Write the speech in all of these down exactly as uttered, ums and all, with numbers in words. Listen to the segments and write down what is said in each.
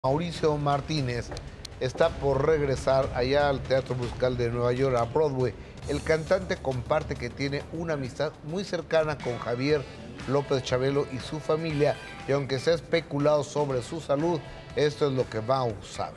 Mauricio Martínez está por regresar allá al Teatro Musical de Nueva York, a Broadway. El cantante comparte que tiene una amistad muy cercana con Javier López Chabelo y su familia, y aunque se ha especulado sobre su salud, esto es lo que Mau sabe.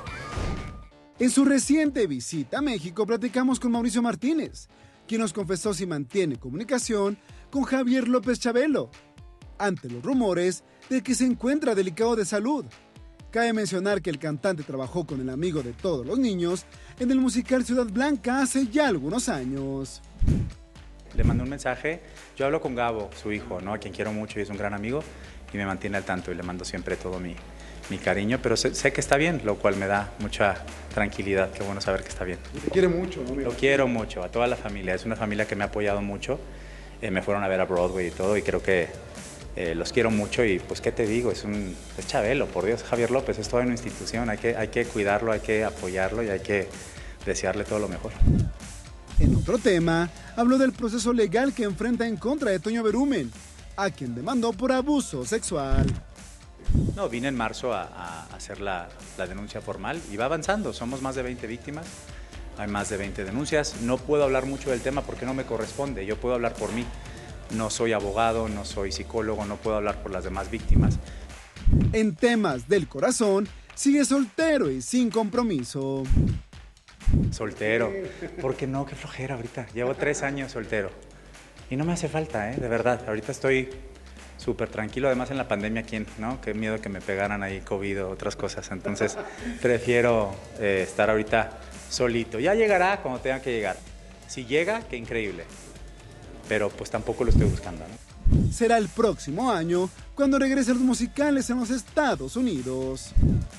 En su reciente visita a México platicamos con Mauricio Martínez, quien nos confesó si mantiene comunicación con Javier López Chabelo, ante los rumores de que se encuentra delicado de salud. Cabe mencionar que el cantante trabajó con el amigo de todos los niños en el musical Ciudad Blanca hace ya algunos años. Le mandé un mensaje, yo hablo con Gabo, su hijo, ¿no? A quien quiero mucho y es un gran amigo, y me mantiene al tanto y le mando siempre todo mi, mi cariño, pero sé, sé que está bien, lo cual me da mucha tranquilidad, qué bueno saber que está bien. Y te quiere mucho, ¿no? Lo quiero mucho, a toda la familia, es una familia que me ha apoyado mucho, eh, me fueron a ver a Broadway y todo, y creo que eh, los quiero mucho y pues qué te digo, es un es Chabelo, por Dios, Javier López, es toda una institución, hay que, hay que cuidarlo, hay que apoyarlo y hay que desearle todo lo mejor. En otro tema, habló del proceso legal que enfrenta en contra de Toño Berumen, a quien demandó por abuso sexual. No, vine en marzo a, a hacer la, la denuncia formal y va avanzando, somos más de veinte víctimas, hay más de veinte denuncias, no puedo hablar mucho del tema porque no me corresponde, yo puedo hablar por mí, no soy abogado, no soy psicólogo, no puedo hablar por las demás víctimas. En temas del corazón, sigue soltero y sin compromiso. Soltero, ¿por qué no? Qué flojera ahorita, llevo tres años soltero y no me hace falta, ¿eh? De verdad, ahorita estoy súper tranquilo, además en la pandemia, ¿quién? ¿No? Qué miedo que me pegaran ahí COVID o otras cosas, entonces prefiero eh, estar ahorita solito. Ya llegará como tenga que llegar, si llega, qué increíble, pero pues tampoco lo estoy buscando, ¿no? Será el próximo año cuando regrese a los musicales en los Estados Unidos.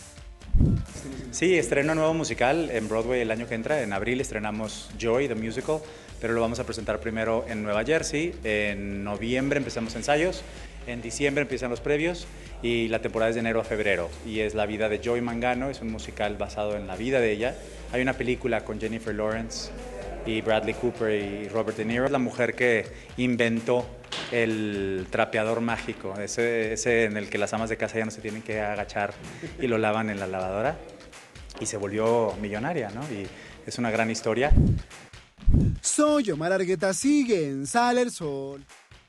Sí, estreno nuevo musical en Broadway el año que entra. En abril estrenamos Joy, The Musical, pero lo vamos a presentar primero en Nueva Jersey. En noviembre empezamos ensayos, en diciembre empiezan los previos y la temporada es de enero a febrero. Y es la vida de Joy Mangano, es un musical basado en la vida de ella. Hay una película con Jennifer Lawrence y Bradley Cooper y Robert De Niro. Es la mujer que inventó el trapeador mágico, ese, ese en el que las amas de casa ya no se tienen que agachar y lo lavan en la lavadora, y se volvió millonaria, ¿no? Y es una gran historia. Soy Omar Argueta, sigue en Sale el Sol.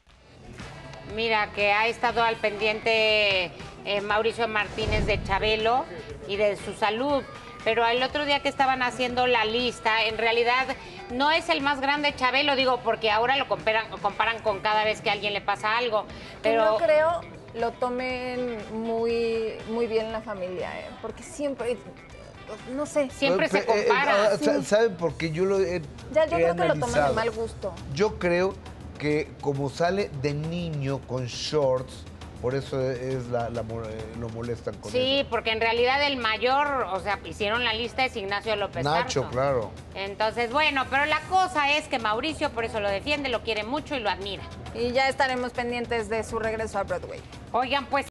Mira, que ha estado al pendiente eh, Mauricio Martínez de Chabelo y de su salud, pero el otro día que estaban haciendo la lista, en realidad no es el más grande Chabelo, digo, porque ahora lo comparan, comparan con cada vez que a alguien le pasa algo, pero... No creo lo tomen muy, muy bien la familia, ¿eh? Porque siempre... No sé. Siempre se Eh, eh, compara. eh, sí. ¿Saben por qué yo lo he Ya, yo he creo que lo toman analizado? de mal gusto. Yo creo que como sale de niño con shorts, por eso es la, la, lo molestan con Sí, eso. porque en realidad el mayor, o sea, hicieron la lista, es Ignacio López Nacho, Tarso. claro. Entonces, bueno, pero la cosa es que Mauricio por eso lo defiende, lo quiere mucho y lo admira. Y ya estaremos pendientes de su regreso a Broadway. Oigan, pues...